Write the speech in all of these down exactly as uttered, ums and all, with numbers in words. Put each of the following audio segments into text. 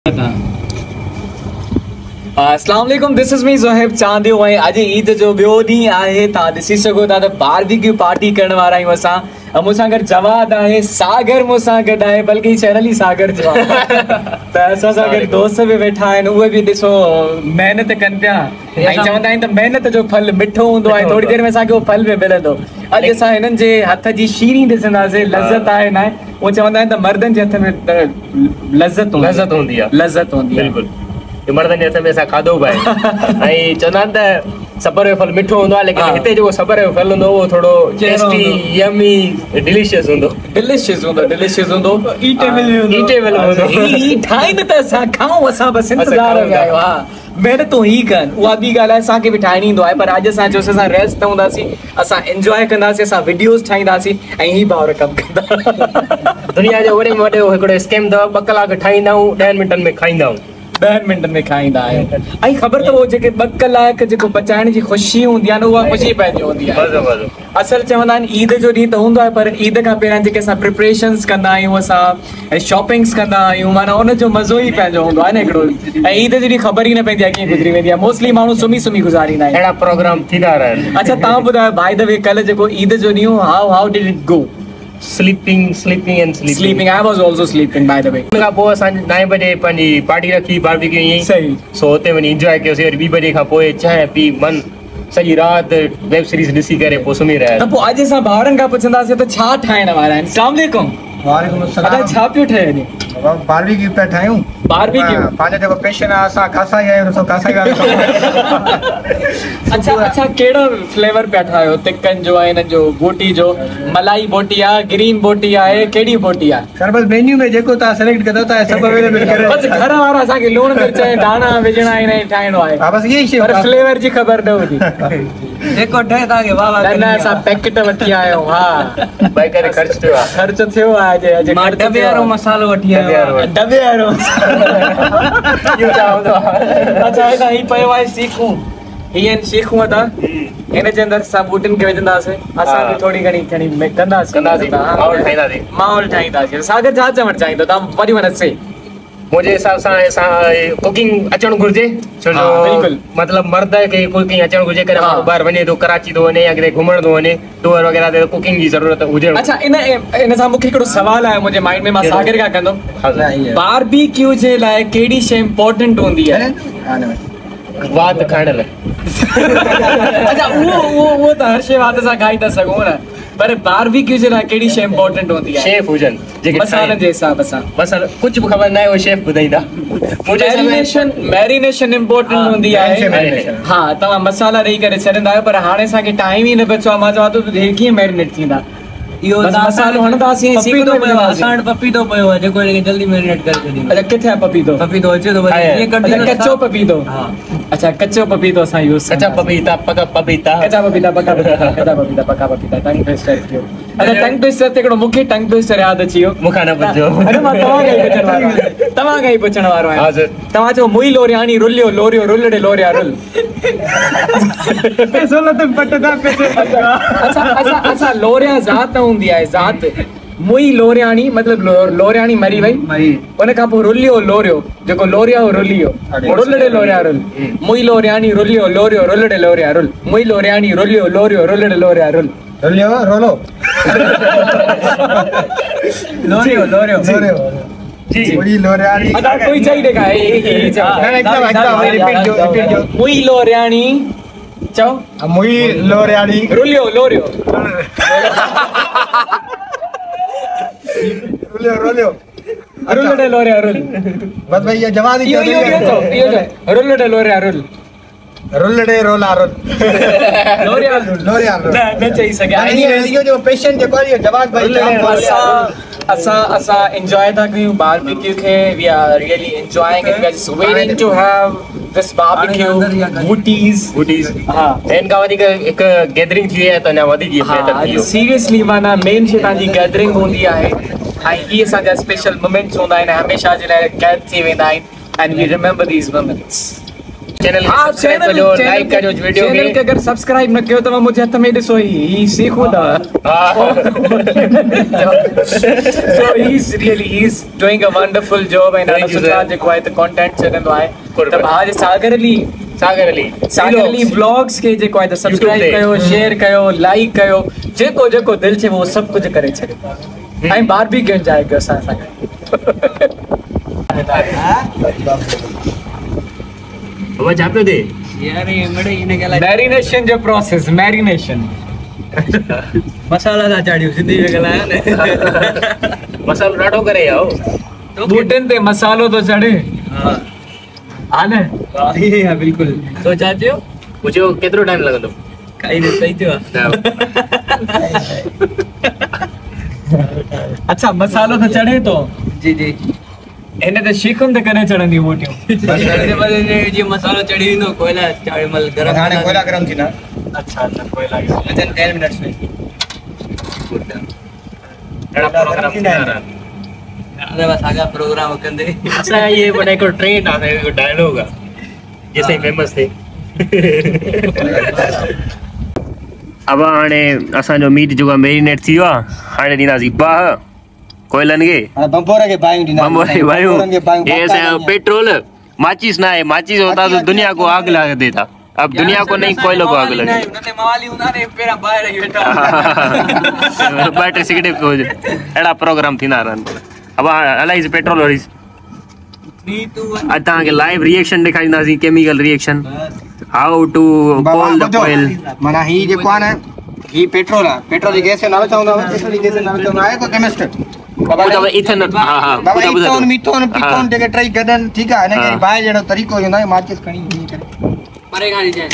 अस्सलाम वालेकुम, this is me Zohaib Chandio. ऐं अॼु ईद जो ॿियो ॾींहुं आहे। तव्हां ॾिसी सघो था त बारबेक्यू पार्टी करण वारा आहियूं असां। ऐं मूंसां गॾु जवाद आहे, सागर मूंसां गॾु आहे, बल्कि चैनल ई सागर जो आहे। त असां सां गॾु दोस्त बि वेठा आहिनि, उहे बि ॾिसो महिनत कनि पिया ऐं चवंदा आहिनि त महिनत जो फल मिठो हूंदो आहे, थोरी देरि में असांखे उहो फल बि मिलंदो। अॼु असां हिननि जे हथ जी शीरी ॾिसंदासीं, लज़त आहे न आहे। उहे चवंदा आहिनि त मर्दनि जे हथ में लज़त लज़त हूंदी आहे, लज़त हूंदी आहे। बिल्कुलु मर्दनि जे हथ में असां खाधो बि आहे। ऐं चवंदा आहिनि त सबर जो फल मिठो हूंदो आहे, लेकिन हिते जेको सबर जो फल हूंदो उहो थोरो टेस्टी, यमी, डिलीशियस हूंदो। डिलीशियस हूंदो डिलीशियस हूंदो ईटेबल हूंदो ईटेबल हूंदो। ही ठाहिनि त असां खाऊं, असां बसि इंतज़ार में आहियूं। हा, महिनतूं ही कनि, उहा ॿी ॻाल्हि आहे, असांखे बि ठाहिणी ईंदो आहे। पर अॼु असां चयोसीं असां रेस्ट हूंदासीं, असां एंजॉय कंदासीं, असां वीडियोस ठाहींदासीं ऐं ही भाउर कमु कंदा। दुनिया जो वॾे में वॾो हिकिड़ो स्कैम अथव, ॿ कलाक ठाहींदा आहियूं, ॾहनि मिंटनि में खाईंदा आहियूं, ॾहनि मिंटनि में खाईंदा आहियूं। ऐं ख़बर अथव जेके ॿ कलाक जेको पचाइण जी ख़ुशी हूंदी आहे न, उहा ख़ुशी पंहिंजी हूंदी आहे। असल चवंदा आहिनि ईद जो ॾींहुं त हूंदो आहे, पर ईद खां पहिरियां जेके असां प्रिपरेशन्स कंदा आहियूं, असां शॉपिंग्स कंदा आहियूं, माना उनजो मज़ो ई पंहिंजो हूंदो आहे न हिकिड़ो। ऐं ईद जो ॾींहुं ख़बर ई न पवंदी आहे कीअं गुज़री वेंदी आहे। मोस्टली माण्हू सुम्ही सुम्ही गुज़ारींदा आहिनि, अहिड़ा प्रोग्राम थींदा रहनि। अच्छा, तव्हां ॿुधायो बाय द वे, कल्ह जेको ईद जो ॾींहुं, how how did it go? Sleeping, sleeping and sleeping. Sleeping. I was also sleeping, by the way. उन खां पोइ असां नव बजे पंहिंजी पार्टी रखी, बारबेक्यू ईअं सही। सो हुते वञी इंजॉय कयोसीं। वरी ॿी बजे खां पोइ चांहि पी, मन सॼी राति वेब सीरीज़ ॾिसी करे पोइ सुम्ही रहिया। त पोइ अॼु असां भाउरनि खां पुछंदासीं त छा ठाहिण वारा आहिनि। अस्सलाम वालेकुम। वालेकुम अस्सलाम। छा पियो ठहे अॼु? बारबेक्यू पिया ठाहियूं। बारबेक्यू पंहिंजो जेको पैशन आहे, असां कासा ई आहियूं, ॾिसो कासा ई अच्छा अच्छा, कहिड़ो फ्लेवर पिया ठाहियो? तिकन जो आहे, हिन जो बोटी जो, मलाई बोटी आहे, ग्रीन बोटी आहे, कहिड़ी बोटी आहे? सर बस मेन्यू में जेको तव्हां सिलेक्ट कंदो था सभु अवेलेबल करे। बस घर वारा असांखे लूण मिर्च ऐं दाणा विझणा आहिनि ऐं ठाहिणो आहे। हा, बस इहे ई शइ, पर फ्लेवर जी ख़बर न हूंदी। जेको ठहे तव्हांखे वाह वाह। न न, असां पैकेट वठी आया आहियूं। हा, भाई करे ख़र्च थियो आहे, ख़र्च थियो आहे। अॼु मां डबे वारो मसालो वठी आयो आहियां। डबे वारो अच्छा, हिन ही पियो आहे सीखूं। हीअं सीखूं था, हिन जे अंदरि असां बूटिनि खे विझंदासीं, असां बि थोरी घणी खणी कंदासीं कंदासीं माहौल ठाहींदासीं माहौल ठाहींदासीं। सागर छा चवणु चाहींदो? तव्हां वरी वञो से। मुंहिंजे हिसाब सां असां कुकिंग अचणु घुरिजे, छो जो बिल्कुलु मतिलबु मर्द खे कुकिंग अचणु घुरिजे। करे ॿाहिरि वञे थो, कराची थो वञे या किथे घुमण थो वञे, टूर वग़ैरह ते कुकिंग जी ज़रूरत हुजे। अच्छा, इन इन सां मूंखे हिकिड़ो सुवालु आहे मुंहिंजे माइंड में, मां सागर खां कंदुमि। बारबेक्यू जे लाइ कहिड़ी शइ इम्पोर्टेंट हूंदी आहे? वात खाइण लाइ। अच्छा, उहो उहो उहो त हर शइ वात सां खाई था सघूं न, पर बारबेक्यू जे लाइ कहिड़ी शइ इम्पोर्टेंट हूंदी आहे? शेफ हुजनि जेके मसालनि जे हिसाब सां। मसाला कुझु बि ख़बर न आहे, उहो शेफ ॿुधाईंदा। मैरिनेशन मैरिनेशन इम्पोर्टेंट हूंदी आहे। हा, तव्हां मसाला ॾेई करे छॾींदा आहियो, पर हाणे असांखे टाइम ई न बचो आहे। मां चवां थो हे कीअं मैरिनेट थींदा? इहो मसालो हणंदासीं, पपीतो पियो आहे, असां वटि पपीतो पियो आहे जेको हिनखे जल्दी मैरिनेट करे छॾींदो। अच्छा, किथे आहे पपीतो? पपीतो अचे थो, कचो पपीतो। हा, अच्छा, कचो पपीतो असां यूज़, कच्चा पपीता, पका पपीता, कच्चा पपीता, पका पपीता, कच्चा पपीता, पका पपीता। टंग ट्विस्टर थियो। अच्छा, टंग ट्विस्टर ते हिकिड़ो मूंखे टंग ट्विस्टर यादि अची वियो। मूंखां न पुछो। अरे, मां तव्हां खां ई पुछण वारो आहियां, तव्हां खां ई पुछण वारो आहियां। तव्हां चओ मुई लोरियाणी रुलियो लोरियो रुलड़े लोरिया रुल। अच्छा अच्छा अच्छा, लोरिया ज़ात हूंदी आहे, ज़ात। मुई लोरियाणी मतिलबु लोरियाणी मरी वई, उन खां पोइ रुलियो लोरियो, जेको लोरिया रुलियो, रुलड़े लोरिया रुल। मुई लोरियाणी रुलियो लोरियो रुलड़े लोरिया रुल। मुई लोरियाणी रुलियो लोरियो रुलड़े लोरिया रुल। रुलियो रोलो लोरियो लोरियो लोरियो जी। मुई लोरियाणी, अदा कोई चाहिए देखा है ये चलो ना एकदम एकदम रिपीट जो रिपीट जो। मुई लोरियाणी चलो, मुई लोरियाणी रुलियो लोरियो रुलियो रोलियो रुलड़े लोरिया रुल। बस भैया जवाब ही यो यो यो यो रुलड़े लोरिया रुल, रुलड़े रोला रुल, लोरिया लोरिया न न चई सघिया। इहो जो पेशेंट जेको आहे जवाब भाई असां असां असां एंजॉय था कयूं बारबेक्यू खे। We are really enjoying it. We are just waiting to have this barbecue बूटीज बूटीज। हां, इनका वधीक हिकु गैदरिंग थी आहे त अञा वधीक बेहतर थी वियो। सीरियसली माना मेन शइ तव्हांजी गैदरिंग हूंदी आहे ऐं इहे असांजा स्पेशल मोमेंट्स हूंदा आहिनि, हमेशह जे लाइ कैद थी वेंदा आहिनि। And we remember these moments. Channel आप सब्सक्राइब चैनल करो, लाइक करो वीडियो चैनल के के। अगर सब्सक्राइब न कयो तो मुझे हथ में ॾिसो ही सीखो था। So he's really he's doing a wonderful job and Thank you, सुठा sir. जेको आहे त कंटेंट छॾंदो आहे। Good, त भाउ सागर अली सागर अली सागर अली व्लॉग्स के जेको आहे त सब्सक्राइब YouTube ते। कयो, शेयर कयो, लाइक कयो, जेको जेको दिल चे वो सब कुछ करे छॾियो। ऐं बारबेक्यू एंजॉय कयो असां सां गॾु। बाबा छा पियो थिए? यार ये मड़े इने के लाइ मैरिनेशन जो प्रोसेस मैरिनेशन मसाला था चाड़ियो सिंधी में गलाया ने मसालो ॾाढो करे आओ। बूटन ते मसालो तो चढ़े। हां हा न हां बिल्कुल तो चाहते हो पुछो केतिरो टाइम लॻंदो? काई न सही थियो अच्छा मसालो तो चढ़े तो जी जी इन ते शीखुन ते करे चढ़ंदी मोटियूं। चढ़ने वाले ने जी मसालो चढ़ी नो कोयला चाड़े मल गरम हाणे कोयला गरम थी ना अच्छा अच्छा कोई लगे विदिन टेन मिनट्स में अहिड़ा प्रोग्राम थींदा रहनि। अरे बस आगा प्रोग्राम कंदे असां ये बड़ा हिकिड़ो ट्रेंड आहे हिकिड़ो डायलॉग आहे जेसि ताईं फेमस थिए। अब हाणे असांजो मीट जेको मैरिनेट थी वियो आहे हाणे ॾींदासीं बाह कोयलनि खे बंबोर के बायूं दी ना बम्बो रे भाइयों ये से पेट्रोल माचिस ना है माचिस होता तो दुनिया को आग लगा देता अब दुनिया को नहीं कोयलों को आग लगे उन्होंने मवाली उन्होंने पेरा बाहर ही बैठा बैटरी सिगरेट को एड़ा प्रोग्राम थी ना रन अब अलाइज पेट्रोल और थ्री टू वन अता के लाइव रिएक्शन दिखाईंदा सी chemical reaction how to call the कोयल माना ही जे कोन है ही पेट्रोल है पेट्रोल जी गैस से नाम चाहूंगा पेट्रोल जी गैस से नाम चाहूंगा है को केमिस्ट बाबा इथन हां हां बाबा इथन मिथन पिथन जेके ट्राई गडन ठीक है ने के बाय जड़ो तरीको होंदा है माचिस खणी नहीं करे मरे गाड़ी जाए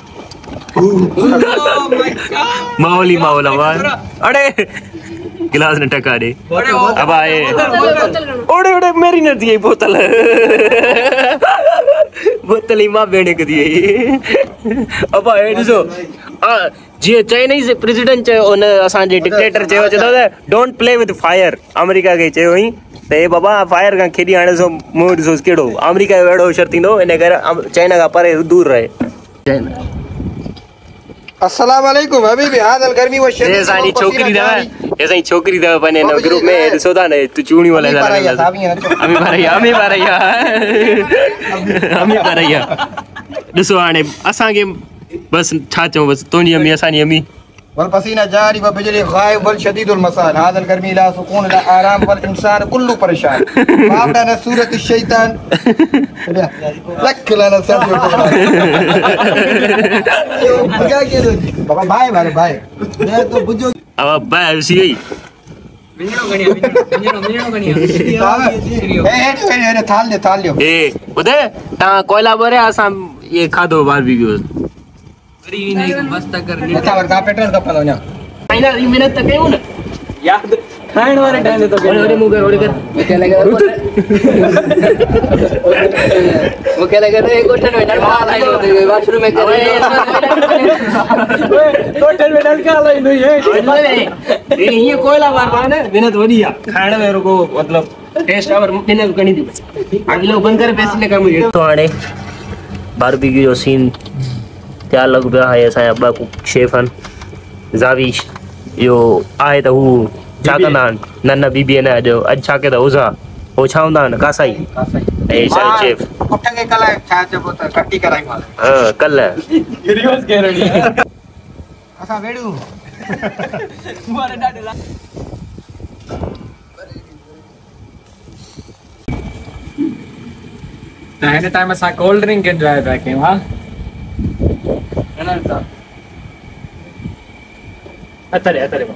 माहौली माहौल आवाज अरे गिलास ने टका दे अब आए ओड़े ओड़े मेरी न दी बोतल बोतल ही मां बेणे के दी अब आए ॾिसो जी चाइनीज़ प्रेसिडेंट चयो उन असांजे डिक्टेटर चयो चयो don't play with fire America के चयो ही ते बाबा फायर का खेडी हाणे सो मुंह ॾिसो केड़ो अमेरिका जो एड़ो शर थींदो इन करे चाइना का परे दूर रहे अस्सलाम वालेकुम अभी भी हादल गर्मी वो शरीर ये सारी छोकरी दवा ये सारी छोकरी दवा बने न ग्रुप में ॾिसो था न तू चूणी वाला अमी भरैया अमी भरैया अमी भरैया ॾिसो हाणे असां के बस छा चऊं बस तुंहिंजी अमी असांजी अमी वल पसीना जारी व बिजली गायब वल शदीदुल मसाल हादल गर्मी ला सुकून ला आराम वल इंसान कुल्लू परेशान बाबड़ा न सूरत शैतान लख लाना सब क्या के बाबा भाई मारे भाई मैं तो बुझो अब भाई सी मिनियो गणिया मिनियो मिनियो गणिया ए ए ए थाल दे थाल लियो ए बुधे ता कोयला भरे असां ये खाधो बारबेक्यू फ्री नहीं बस तक कर अच्छा वर्गा पेट्रोल का पलो ना फाइनल ई मिनट तक कयूं न याद खाइण वारे टाइम ते तो ओड़े ओड़े मुंह कर ओड़े कर क्या लगा वो क्या लगा एक गोठन में डल मार आई होते वॉशरूम में कर टोटल में डल का लाई नहीं है ये ये कोयला बार बार ना मिनट वडिया खाण में रुको मतलब टेस्ट और मिनट गणी दी अगले बंद कर पैसे लेकर मुझे तो हाणे बारबेक्यू जो सीन क्या लग पिया है असांजा ॿ शेफ आहिनि ज़ाविश इहो आहे त हू छा कंदा आहिनि न न बीबी न अॼु अॼु छा कयो त उज़ा हो छा हूंदा आहिनि कासाई ऐं छा शेफ पुठंगे कला छा चबो त कटी कराई माल हाँ कल वीडियोस कह रही है असा वेड़ू मारे डाडे ला त हिन टाइम असां कोल्ड ड्रिंक एंजॉय पिया कयूं हा अतरे अतरे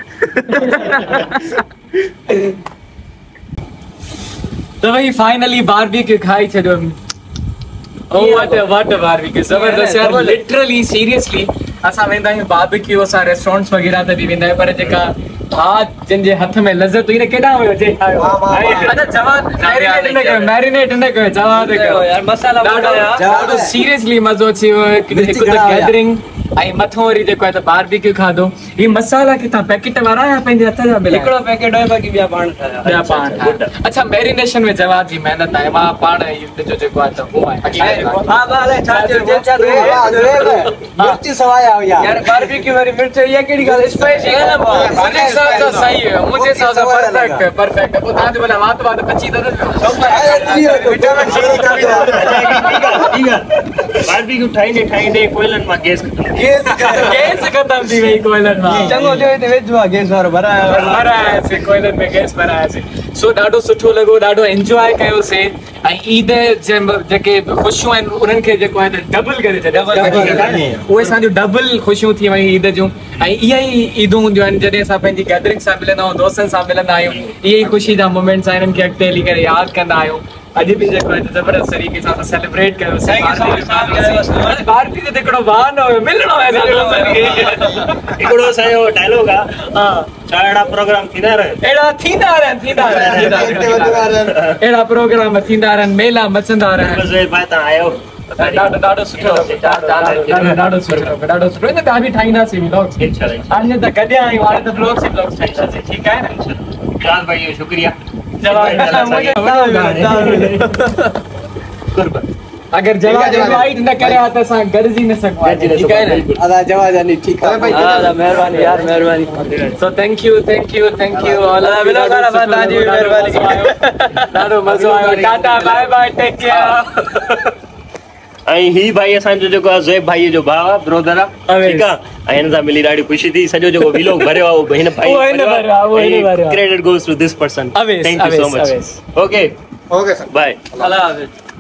तो भाई फाइनली बारबेक्यू खाई छॾियो ओ व्हाट व्हाट बारबेक्यू जबरदस्त यार लिटरली सीरियसली असां वेंदा आहियूं बारबेक्यू असां रेस्टोरेंट्स वगैरह ते बि वेंदा आहियूं पर जेका भात जिनजे हथ में लज़त हुई न केॾा हुयो जे खायो अच्छा जवाब मैरिनेट न कयो मैरिनेट न कयो जवाब कयो यार मसाला ॾाढो ॾाढो सीरियसली मज़ो अची वियो हिकु त गैदरिंग आई मथो वरी जेको है त बारबेक्यू खाधो ये मसाला किथा पैकेट वाला या पंहिंजे हथ जा मिला हिकिड़ो पैकेट है बाक़ी ॿिया पाण ठाहिया ॿिया पाण ठाहिया। अच्छा मैरिनेशन में जवाब जी महिनत आहे मां पाण युद्ध जो जेको आहे त हूं आहे हक़ीक़त हां बाले छा जे छा मिर्च सवाय आ यार बारबेक्यू वाली मिर्च ये केड़ी गाल स्पाइसी है ना मुझे हिसाब सां सही है मुझे हिसाब सां परफेक्ट परफेक्ट पोइ तव्हां जो भला वात वात पची त विटामिन सी की बारबेक्यू ठाहींदे ठाहींदे कोयलनि मां गैस गैस गैस खत्म थी वई कोयलनि मां चंगो थियो ते वेझो आ गैस वारो भराया भरायासीं कोयलनि में गैस भरायासीं सो ॾाढो सुठो लॻो ॾाढो एंजॉय कयोसीं ऐं ईद जे जेके ख़ुशियूं आहिनि उन्हनि खे जेको आहे त डबल करे छॾियो उहे असांजूं डबल ख़ुशियूं थी वयूं ईद जूं ऐं इहा ई ईदूं हूंदियूं आहिनि जॾहिं असां पंहिंजी गैदरिंग सां मिलंदा आहियूं दोस्तनि सां मिलंदा आहियूं इहे ई ख़ुशी जा मोमेंट्स आहिनि इन्हनि खे अॻिते हली करे यादि कंदा आहियूं अॼु बि जेको आहे ज़बरदस्त तरीक़े सां असां सेलिब्रेट कयोसीं बारबेक्यू ते हिकिड़ो बहानो हुयो मिलणो आहे हिकिड़ो असांजो डायलॉग आहे हा छा अहिड़ा प्रोग्राम थींदा रहनि अहिड़ा थींदा रहनि थींदा रहनि अहिड़ा प्रोग्राम थींदा रहनि मेला मचंदा रहनि ज़ोहेब भाई तव्हां आयो ॾाढो ॾाढो सुठो ॾाढो ॾाढो सुठो ॾाढो सुठो हिन ॿिया बि ठाहींदासीं व्लॉग्स इंशाल्लाह हाणे त गॾिया आहियूं हाणे त व्लॉग्स ई व्लॉग्स ठाहींदासीं ठीकु आहे न चार भाई शुक्रिया अगर जवाब इनवाइट न करे आ त असां गॾिजी न सघूं ठीकु आहे न अदा जवाब जानी ठीक है हां मेहरबानी यार मेहरबानी so thank you thank you thank you all बिना गाना बंदा जी मेहरबानी ॾाढो मज़ो आयो tata bye bye take care ऐं ही भाई असांजो जेको आहे ज़ोहेब भाई जो भाउ आहे ब्रोदर आहे ठीकु आहे ऐं हिन सां मिली ॾाढी ख़ुशी थी सॼो जेको व्लॉग भरियो आहे उहो हिन भाई उहो हिन भरियो आहे, उहो हिन भरियो आहे। Credit goes to this person Awais, thank you so Awais, much Awais. Okay okay sir bye अल्लाह हाफ़िज़